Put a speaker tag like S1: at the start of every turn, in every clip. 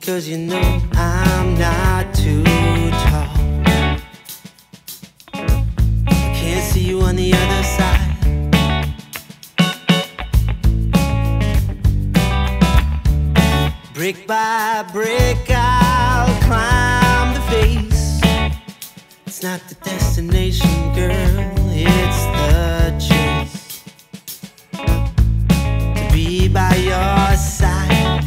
S1: 'cause you know I'm not too tall. I can't see you on the other side. Brick by brick I'll climb the face. It's not the destination, girl, it's the chase. To be by your side.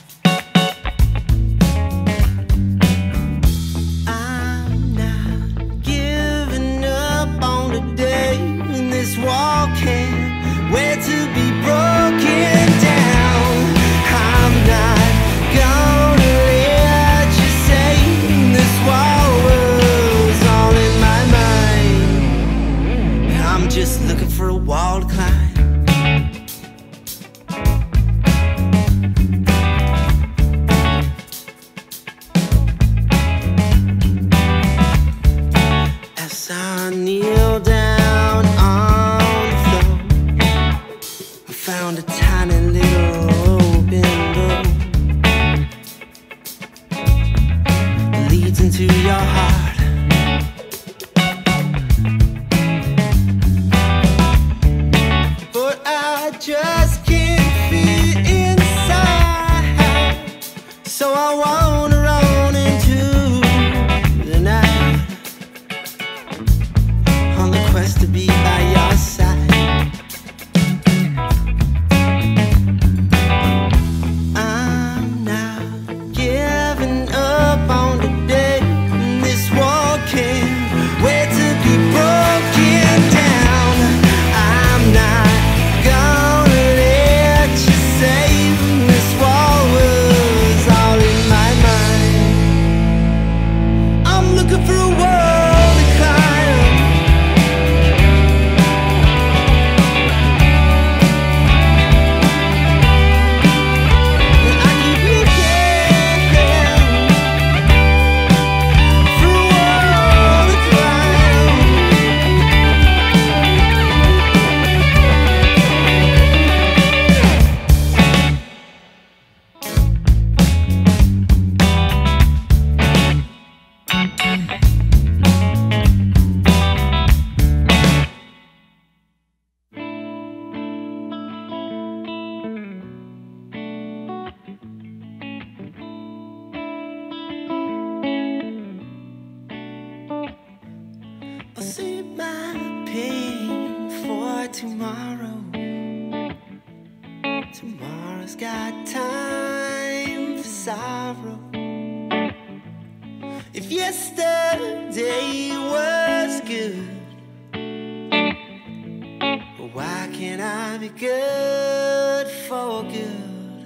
S1: I'm not giving up on the day when this wall can't wait to be broken down. I'm not gonna let you say this wall was all in my mind. I'm just looking for a wall to climb. As I kneel down on the floor, I found a tiny little open door that leads into your heart. But I just can't fit inside, so I wanna run into the night on the quest to be by your side. I'm not giving up on the day when this wall can't wait to be broken down. I'm not gonna let you say this wall was all in my mind. I'm looking for a wall to climb. And I keep looking for a wall to climb. I'll save my pain for tomorrow. Tomorrow's got time for sorrow. If yesterday was good, well, why can't I be good for good?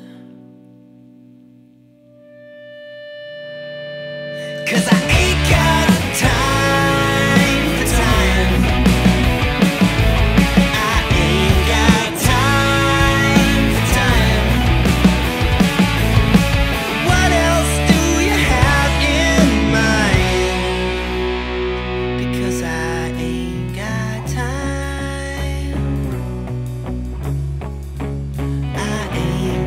S1: 'Cause I ain't got time for time. I ain't got time for time. What else do you have in mind? Because I ain't got time. I ain't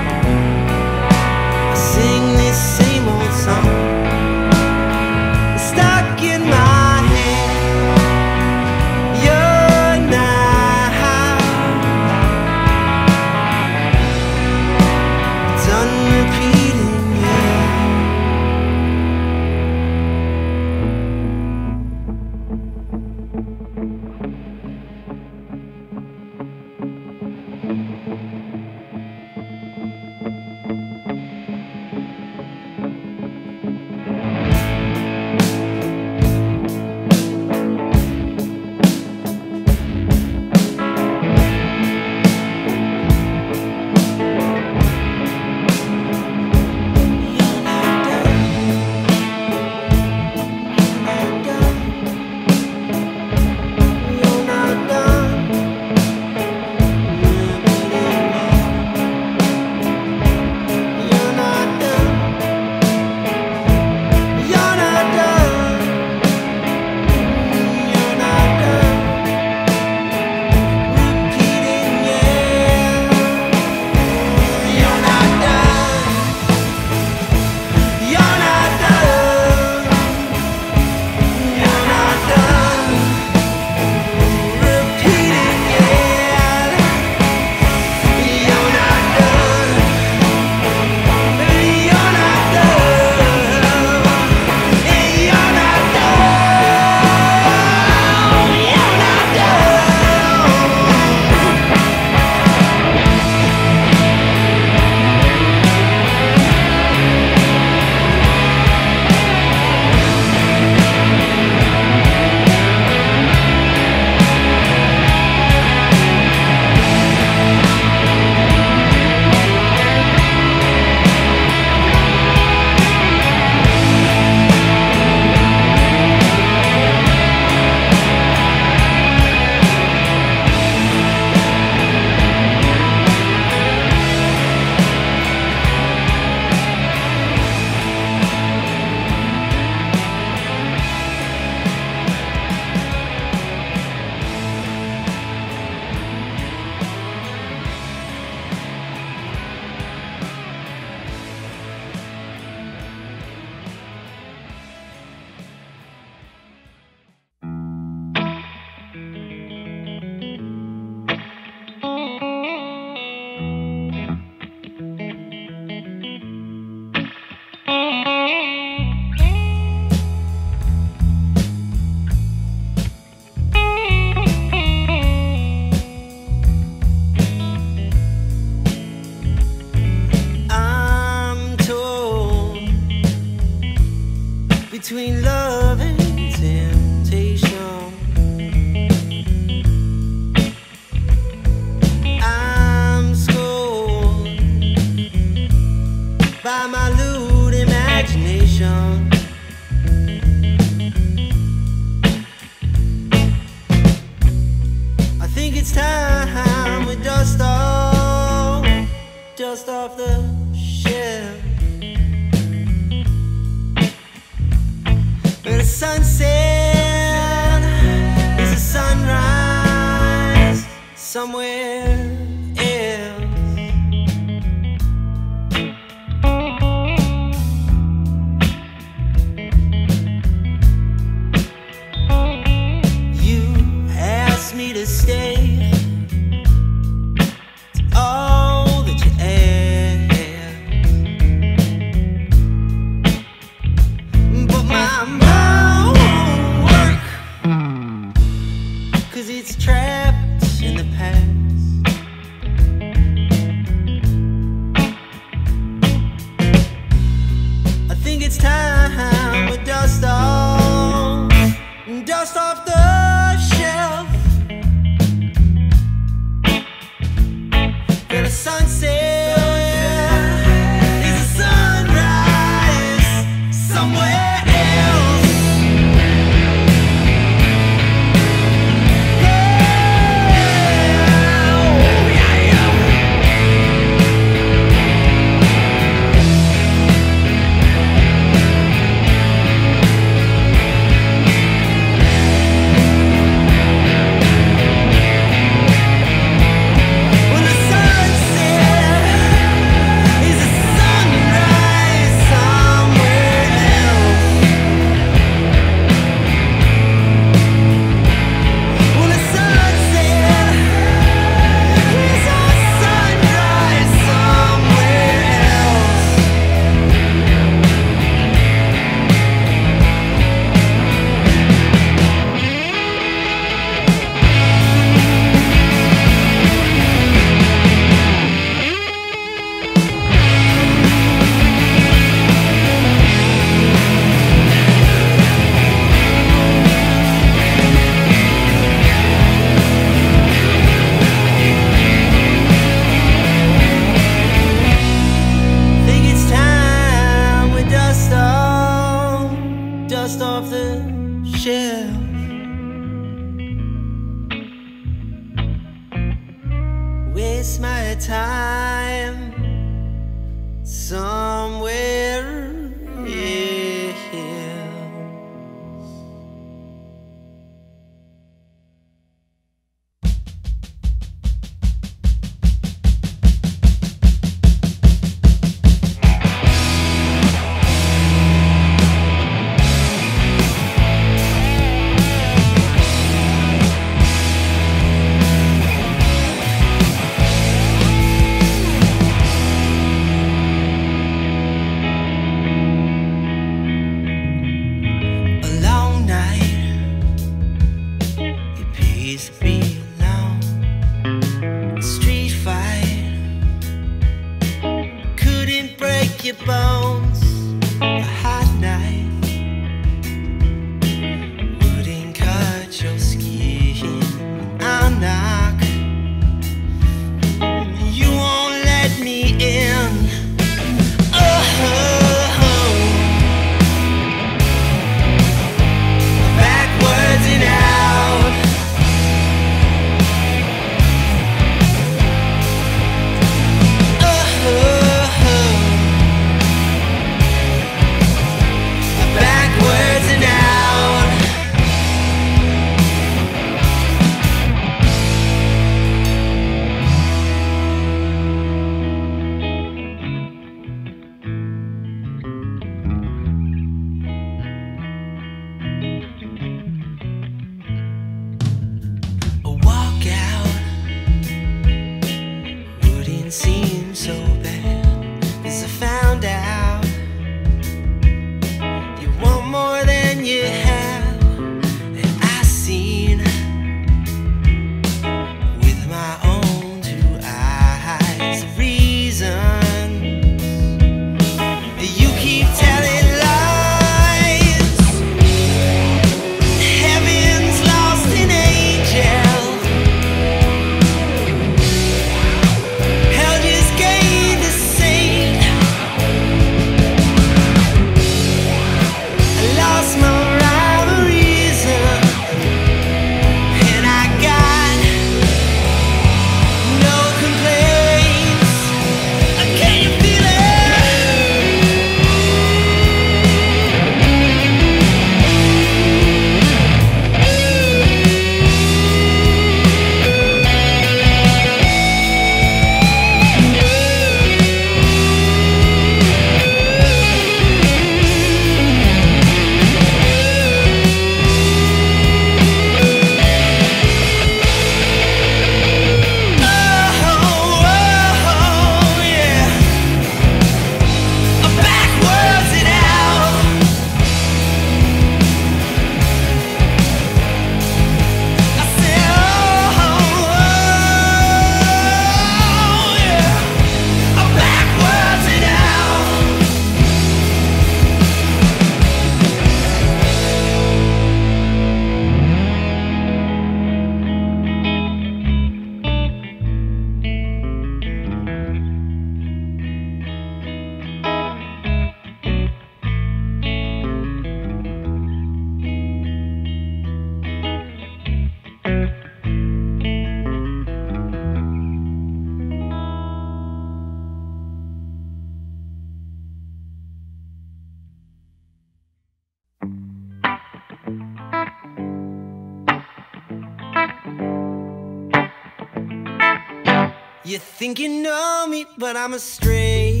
S1: You think you know me, but I'm a stranger.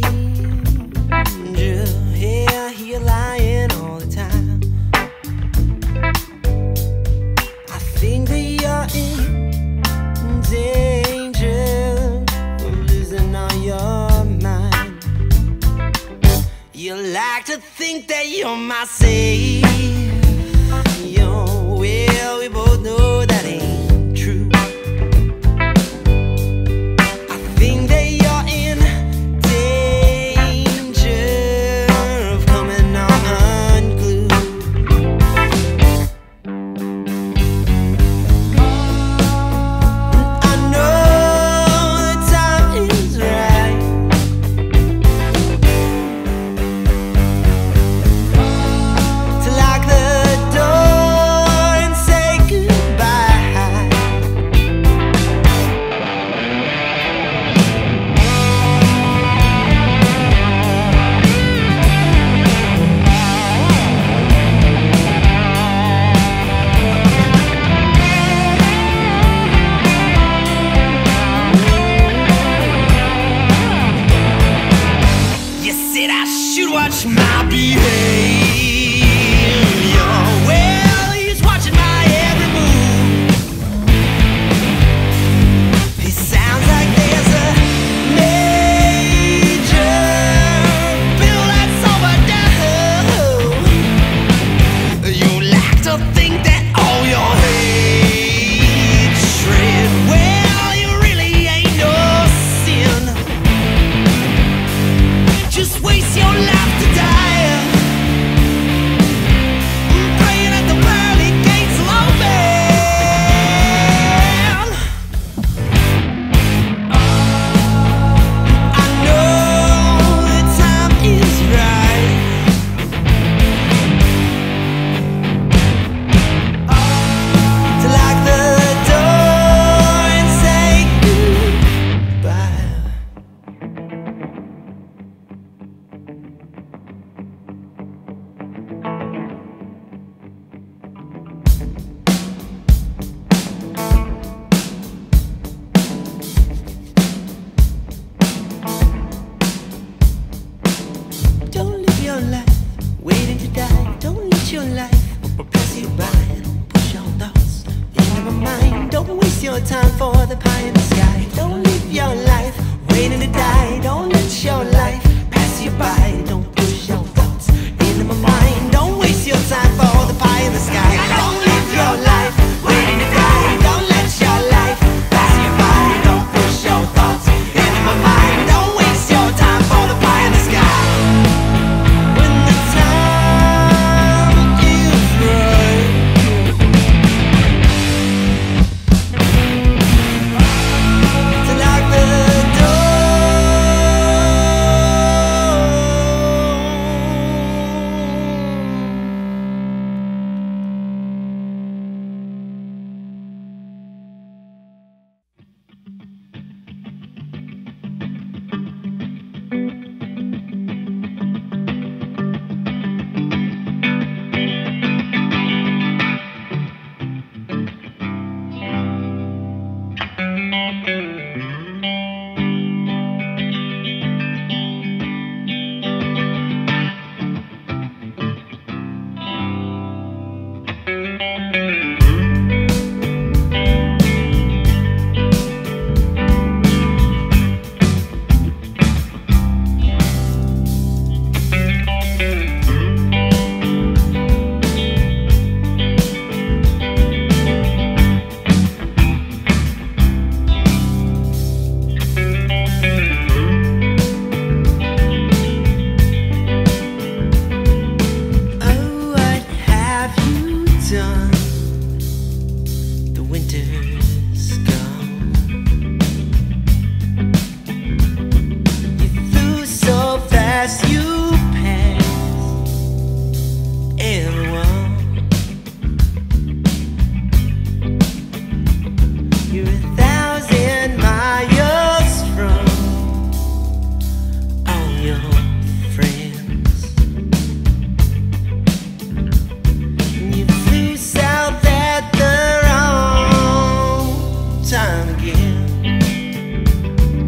S1: Here lying all the time. I think that you're in danger of losing all your mind. You like to think that you're my savior. Well, we both know that ain't true. I think that you're in danger of coming on unglued. I know the time is right to lock the door and say goodbye. You said I should watch my behavior. Well, he's watching my every move. It sounds like there's a major bill that's overdue. You like to think that all your hatred, well, you really ain't no sin. Just waste your life to die, praying at the pearly gates of open. I know the time is right to lock the door and say goodbye. Don't live your life waiting to die. Don't let your life pass you by. Don't push your thoughts into my mind. Don't waste your time for the pie in the sky. Don't live your life waiting to die. Don't let your life pass you by. Don't push your thoughts into my mind. Don't waste your time for the pie in the sky. Don't live your life waiting to die. Don't let your life pass you by. Don't push your thoughts into my mind. Don't waste your time for the pie in the sky. When the time is right to lock the time again.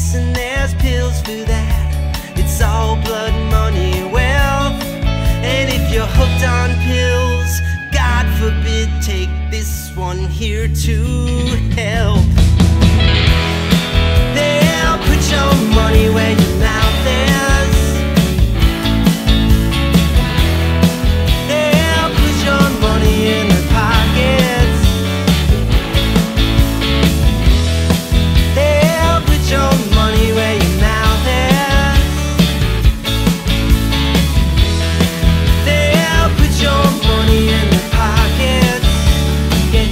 S1: this and there's pills for that. It's all blood, money, wealth. And if you're hooked on pills, God forbid, take this one here to help. They'll put your money where your mouth is. They'll put your money in their pockets. They'll put your money where your mouth is. They'll put your money in their pockets. Yeah.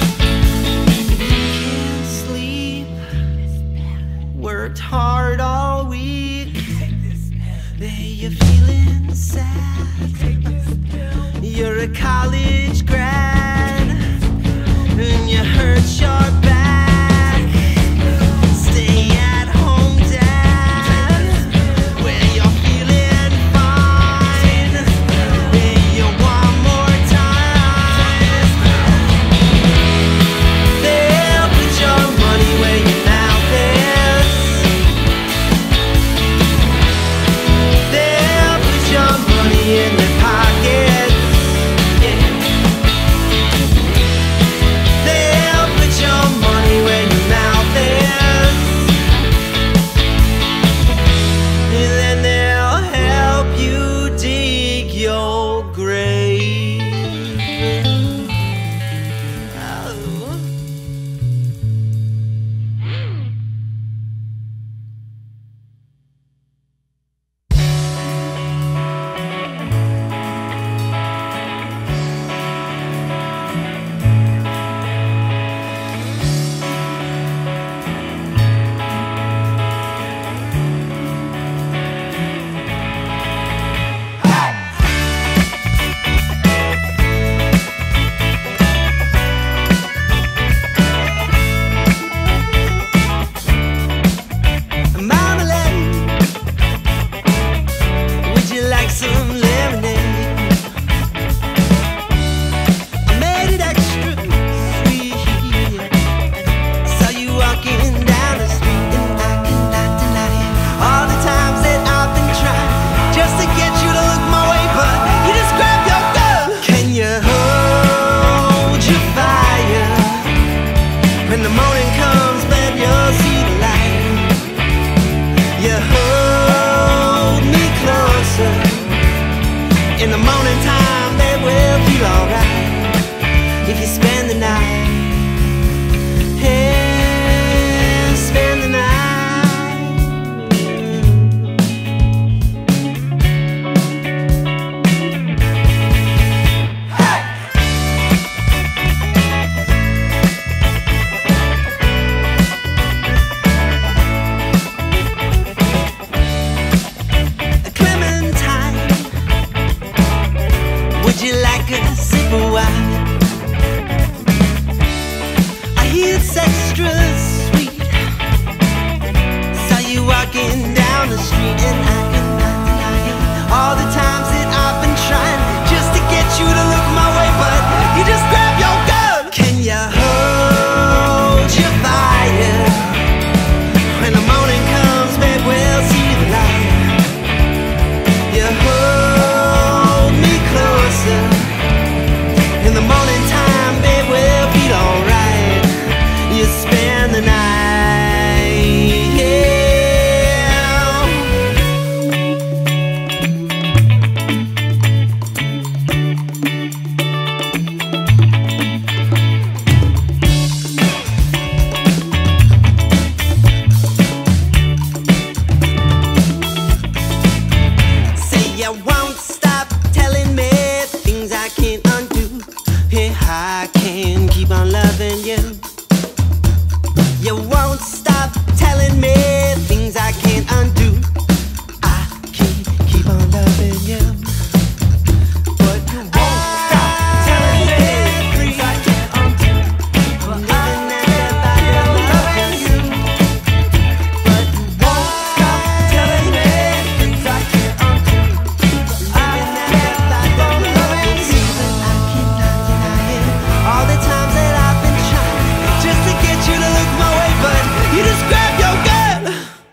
S1: Can't sleep. Worked hard all week. You're feeling sad. You're a college grad and you hurt your back. Stay at home, Dad, where you're feeling fine. You want more time. They'll put your money where your mouth is. They'll put your money in their pockets. Yeah. They'll put your money where your mouth is. And then they'll help you dig your grave. Oh. Marmalade, would you like some lemonade? I made it extra sweet. Saw you walking down the street and I cannot deny it. All the times that I've been trying just to get you to look my way, but you just grab your gun. Can you hold your fire? When the morning comes, babe, you'll see the light. You hold me closer. In the morning time, babe, we'll feel alright. If you spend the night, yeah, spend the night. Clementine, would you like a sip of wine? I hear it's extra sweet. Saw you walking down the street and I cannot deny it. All the times that I've been trying just to get you to look my way, but you just grab your gun. Can you hold your fire? When the morning comes, babe, we'll see the light. You hold me closer. In the morning time, babe, we'll feel alright. You spend the night, yeah. Say you won't stop telling me things I can't undo. Yeah, I can keep on loving you. You won't stop telling me things I can't undo. I can keep on loving you. But you won't stop telling me things I can't undo. I'm living at that loving you. But you won't stop telling me things I can't undo. I'm living at that loving you. I cannot deny it. All the times that I've been trying just to get you to look my way, but you just grab your gun.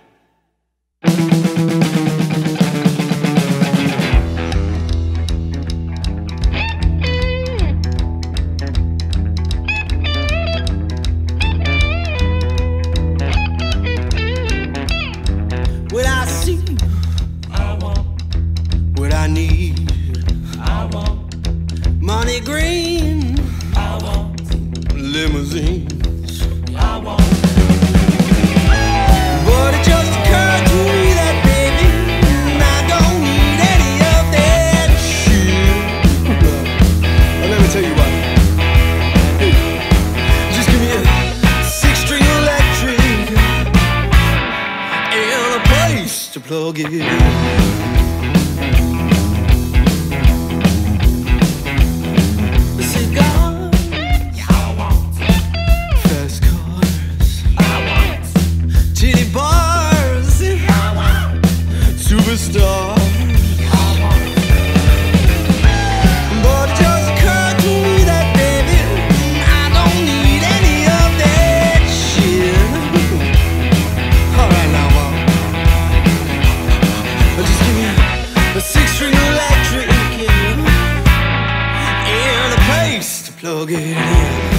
S1: plug it in. The cigar, I want. Fast cars, I want. Titty bars, I want. Superstar. Plug it in.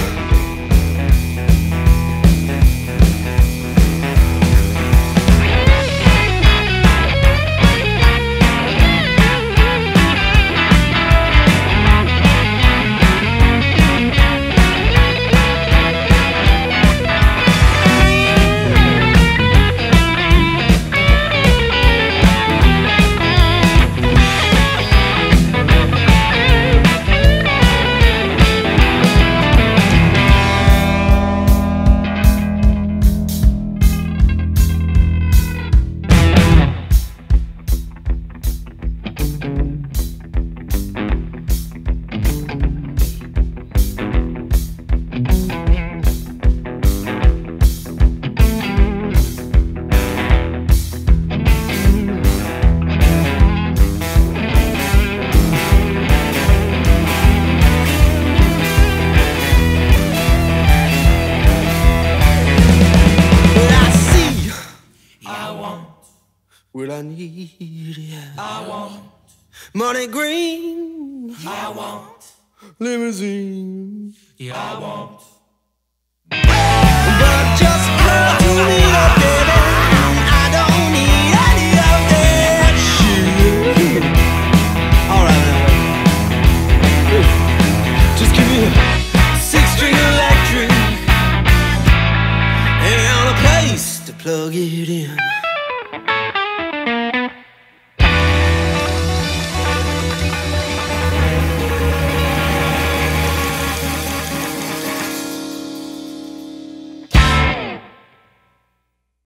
S1: What I need, yeah. I want money green. I want limousine. Yeah, I want